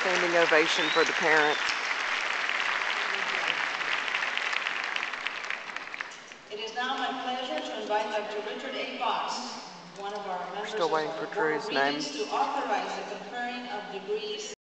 Standing ovation for the parents. It is now my pleasure to invite Dr. Richard A. Boss, one of our members Still waiting of for our Board Drew's of name. Regents, to authorize the conferring of degrees